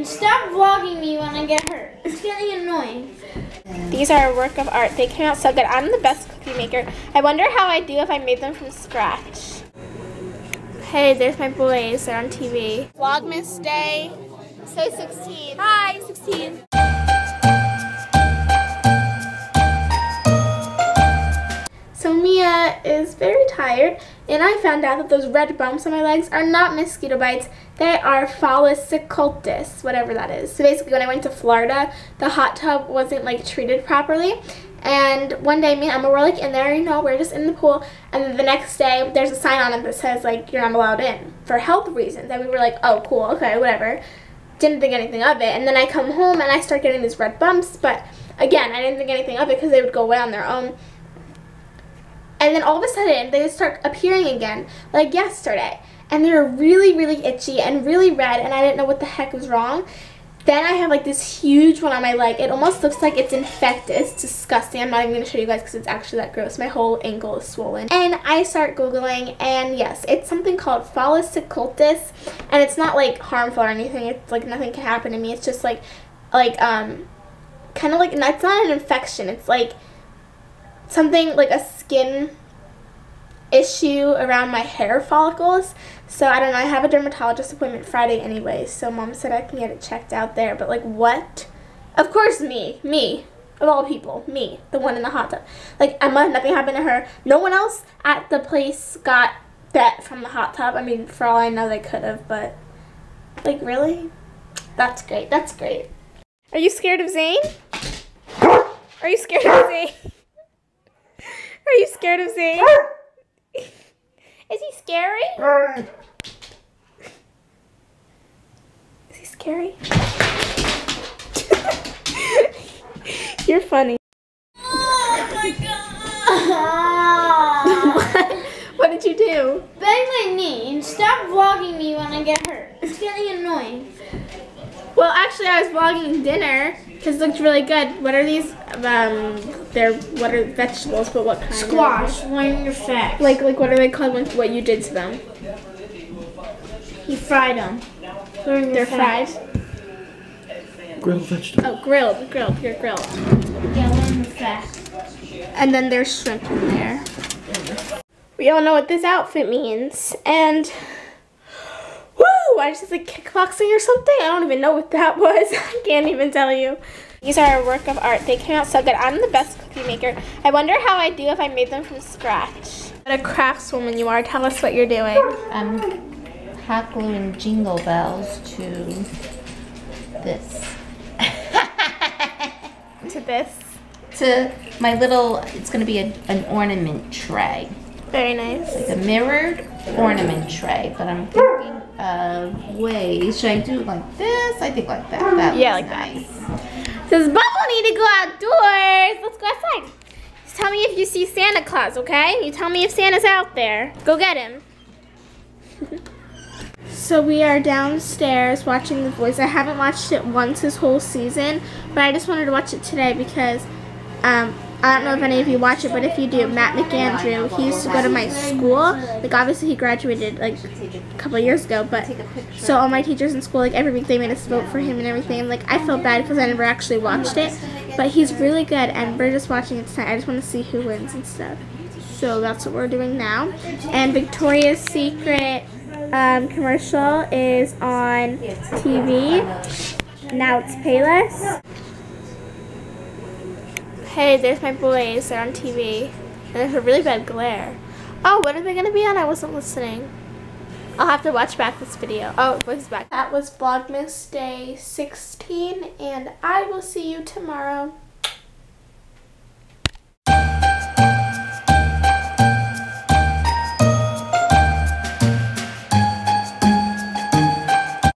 Stop vlogging me when I get hurt. It's getting annoying. These are a work of art. They came out so good. I'm the best cookie maker. I wonder how I do if I made them from scratch. Hey, there's my boys. They're on TV. Vlogmas day. Say 16. Hi, 16. So Mia is very tired, and I found out that those red bumps on my legs are not mosquito bites. They are Phallus occultus, whatever that is. So basically, when I went to Florida, the hot tub wasn't like treated properly. And one day, me and Emma were like in there, you know, we're just in the pool. And then the next day, there's a sign on it that says like, you're not allowed in for health reasons. And we were like, oh, cool, okay, whatever. Didn't think anything of it. And then I come home and I start getting these red bumps. But again, I didn't think anything of it because they would go away on their own. And then all of a sudden, they would start appearing again, like yesterday. And they were really, really itchy and really red, and I didn't know what the heck was wrong. Then I have like this huge one on my leg. It almost looks like it's infected. It's disgusting. I'm not even going to show you guys because it's actually that gross. My whole ankle is swollen. And I start Googling, and yes, it's something called Phallus occultus. And it's not like harmful or anything. It's like nothing can happen to me. It's just like kind of like, it's not an infection. It's like something like a skin issue around my hair follicles. So I don't know, I have a dermatologist appointment Friday anyway, so Mom said I can get it checked out there. But like, what? Of course me, of all people, me, the one in the hot tub. Like, Emma, nothing happened to her. No one else at the place got that from the hot tub. I mean, for all I know, they could have, but like, really? That's great, that's great. Are you scared of Zane? Are you scared of Zane? Are you scared of Zane? Is he scary? Is he scary? You're funny. Oh my god! What did you do? Bang my knee and stop vlogging me when I get hurt. It's getting annoying. Well, actually, I was vlogging dinner because it looked really good. What are these? What are vegetables? But what kind? Squash. Learn your facts. Like what are they called? What you did to them? You fried them. Learn your fried. Grilled vegetables. Oh, grilled. You're grilled. Yeah, learn your facts. And then there's shrimp in there. We all know what this outfit means, and woo! I just did like kickboxing or something. I don't even know what that was. I can't even tell you. These are a work of art. They came out so good. I'm the best cookie maker. I wonder how I do if I made them from scratch. What a craftswoman you are. Tell us what you're doing. I'm hot gluing jingle bells to this. To this. To my little, it's going to be an ornament tray. Very nice. Like a mirrored ornament tray, but I'm thinking of ways. Should I do it like this? I think like that. That Yeah, looks like that. nice. Says Bubble need to go outdoors. Let's go outside. Just tell me if you see Santa Claus, okay? You tell me if Santa's out there. Go get him. So we are downstairs watching The Voice. I haven't watched it once this whole season, but I just wanted to watch it today because I don't know if any of you watch it, but if you do, Matt McAndrew, he used to go to my school. Like, obviously he graduated like a couple of years ago, but so all my teachers in school, like every week they made us vote for him and everything. And, like, I felt bad because I never actually watched it, but he's really good, and we're just watching it tonight. I just want to see who wins and stuff. So that's what we're doing now. And Victoria's Secret commercial is on TV. Now it's Payless. Hey, there's my boys. They're on TV. And there's a really bad glare. Oh, what are they going to be on? I wasn't listening. I'll have to watch back this video. Oh, Voice back. That was Vlogmas Day 16, and I will see you tomorrow.